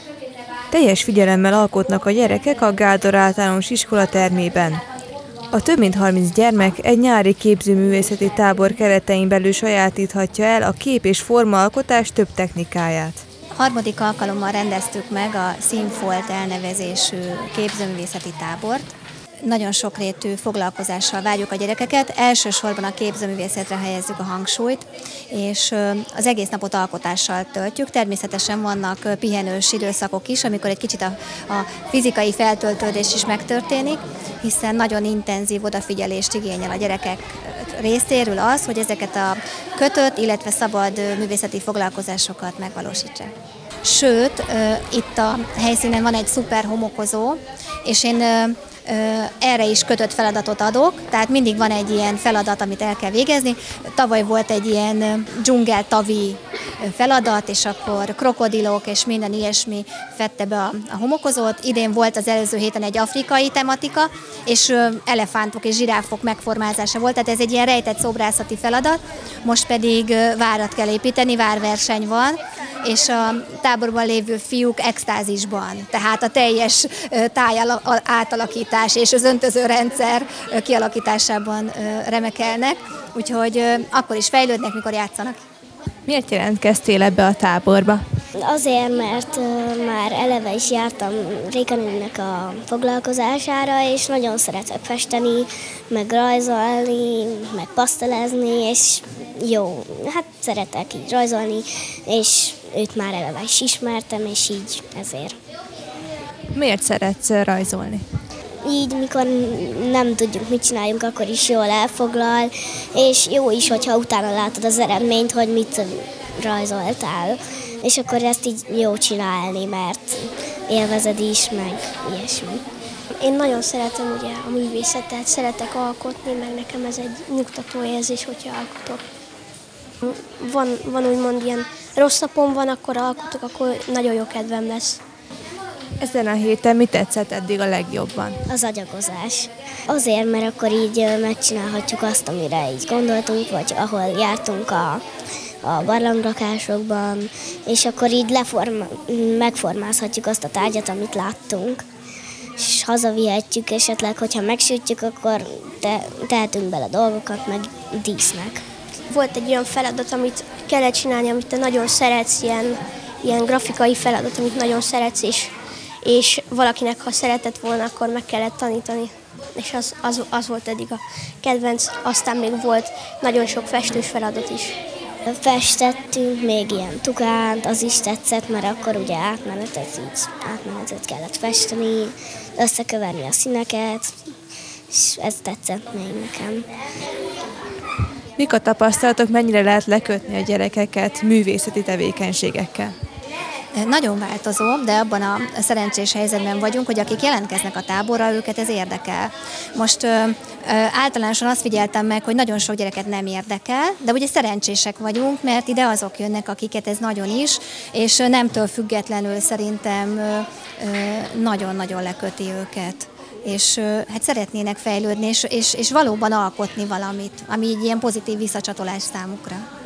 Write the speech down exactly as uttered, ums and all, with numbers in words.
Teljes figyelemmel alkotnak a gyerekek a Gárdor Általános Iskola termében. A több mint harminc gyermek egy nyári képzőművészeti tábor keretein belül sajátíthatja el a kép- és formaalkotás több technikáját. Harmadik alkalommal rendeztük meg a Színfolt elnevezésű képzőművészeti tábort. Nagyon sokrétű foglalkozással várjuk a gyerekeket, elsősorban a képzőművészetre helyezzük a hangsúlyt, és az egész napot alkotással töltjük. Természetesen vannak pihenős időszakok is, amikor egy kicsit a, a fizikai feltöltődés is megtörténik, hiszen nagyon intenzív odafigyelést igényel a gyerekek részéről az, hogy ezeket a kötött, illetve szabad művészeti foglalkozásokat megvalósítsák. Sőt, itt a helyszínen van egy szuper homokozó, és én erre is kötött feladatot adok, tehát mindig van egy ilyen feladat, amit el kell végezni. Tavaly volt egy ilyen dzsungeltavi feladat, és akkor krokodilok és minden ilyesmi fette be a, a homokozót. Idén volt az előző héten egy afrikai tematika, és elefántok és zsiráfok megformázása volt, tehát ez egy ilyen rejtett szobrászati feladat. Most pedig várat kell építeni, várverseny van, és a táborban lévő fiúk extázisban, tehát a teljes táj átalakítás és az öntözőrendszer kialakításában remekelnek, úgyhogy akkor is fejlődnek, mikor játszanak. Miért jelentkeztél ebbe a táborba? Azért, mert már eleve is jártam Réka néninek a foglalkozására, és nagyon szeretek festeni, meg rajzolni, meg pasztelezni, és jó, hát szeretek így rajzolni, és őt már eleve is ismertem, és így ezért. Miért szeretsz rajzolni? Így, mikor nem tudjuk, mit csináljunk, akkor is jól elfoglal, és jó is, hogyha utána látod az eredményt, hogy mit rajzoltál. És akkor ezt így jó csinálni, mert élvezed is, meg ilyesmi. Én nagyon szeretem ugye a művészetet, szeretek alkotni, meg nekem ez egy nyugtató érzés, hogyha alkotok. Van, van úgymond ilyen rossz napom van, akkor alkotok, akkor nagyon jó kedvem lesz. Ezen a héten mi tetszett eddig a legjobban? Az agyagozás. Azért, mert akkor így megcsinálhatjuk azt, amire így gondoltunk, vagy ahol jártunk a, a barlangrakásokban, és akkor így leforma, megformázhatjuk azt a tárgyat, amit láttunk, és hazavihetjük, esetleg, hogyha megsütjük, akkor te, tehetünk bele dolgokat, meg dísznek. Volt egy olyan feladat, amit kellett csinálni, amit te nagyon szeretsz, ilyen, ilyen grafikai feladat, amit nagyon szeretsz, és és valakinek, ha szeretett volna, akkor meg kellett tanítani. És az, az, az volt eddig a kedvenc, aztán még volt nagyon sok festős feladat is. Festettünk még ilyen tukánt, az is tetszett, mert akkor ugye átmenetet, így átmenetet kellett festeni, összeköverni a színeket, és ez tetszett még nekem. Mik a tapasztalatok, mennyire lehet lekötni a gyerekeket művészeti tevékenységekkel? Nagyon változó, de abban a szerencsés helyzetben vagyunk, hogy akik jelentkeznek a táborra, őket ez érdekel. Most ö, ö, általánosan azt figyeltem meg, hogy nagyon sok gyereket nem érdekel, de ugye szerencsések vagyunk, mert ide azok jönnek, akiket ez nagyon is, és nemtől függetlenül szerintem nagyon-nagyon leköti őket. És hát szeretnének fejlődni, és, és, és valóban alkotni valamit, ami így ilyen pozitív visszacsatolás számukra.